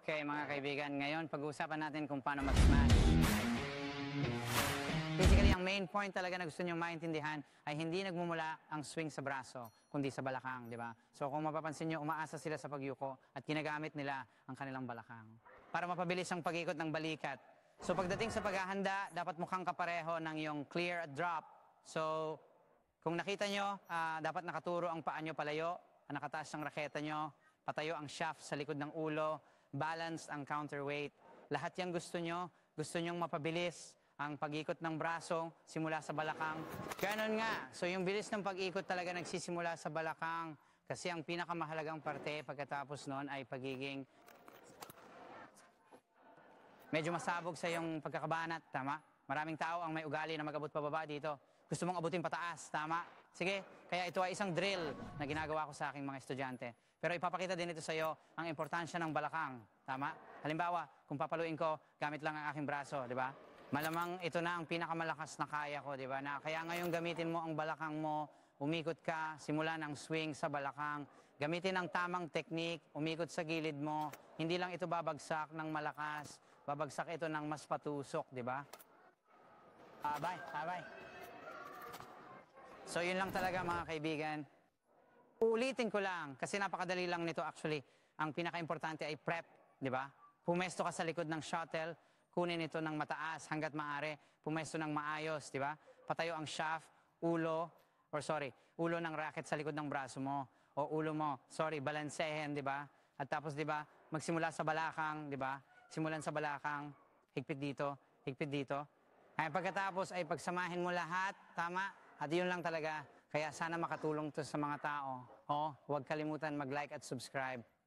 Okay, mga kaibigan, ngayon pag-uusapan natin kung paano mag-smash. Basically, ang main point talaga na gusto nyo maintindihan ay hindi nagmumula ang swing sa braso, kundi sa balakang, di ba? So kung mapapansin nyo, umaasa sila sa pagyuko at ginagamit nila ang kanilang balakang para mapabilis ang pag-ikot ng balikat. So pagdating sa paghahanda, dapat mukhang kapareho ng yung clear at drop. So kung nakita nyo, dapat nakaturo ang paa nyo palayo, nakataas ang raketa nyo, patayo ang shaft sa likod ng ulo, balanced ang counterweight. Lahat yan gusto nyong mapabilis ang pag-ikot ng braso simula sa balakang. Ganon nga. So yung bilis ng pag-ikot talaga nagsisimula sa balakang kasi ang pinakamahalagang parte pagkatapos noon ay pagiging medyo masabog sa iyong pagkakabanat, tama? Maraming tao ang may ugali na mag-abot pababa dito. Gusto mong abutin pataas, tama? Sige, kaya ito ay isang drill na ginagawa ko sa aking mga estudyante. Pero ipapakita din ito sa iyo ang importansya ng balakang, tama? Halimbawa, kung papaluin ko, gamit lang ang aking braso, di ba? Malamang ito na ang pinakamalakas na kaya ko, di ba? Na kaya ngayon gamitin mo ang balakang mo, umikot ka, simula ng swing sa balakang, gamitin ang tamang technique, umikot sa gilid mo, hindi lang ito babagsak ng malakas, babagsak ito ng mas patusok, di ba? Bye. So yun lang talaga mga kaibigan. Uulitin ko lang, kasi napakadali lang nito actually. Ang pinaka-importante ay prep, di ba? Pumesto ka sa likod ng shuttle, kunin ito ng mataas hanggat maaari, pumesto ng maayos, di ba? Patayo ang shaft, ulo ng racket sa likod ng braso mo, o ulo mo, balansehin, di ba? At tapos, di ba, magsimula sa balakang, di ba? Simulan sa balakang, higpit dito. Ay, pagkatapos ay pagsamahin mo lahat, tama? At yun lang talaga. Kaya sana makatulong to sa mga tao. Huwag kalimutan mag-like at subscribe.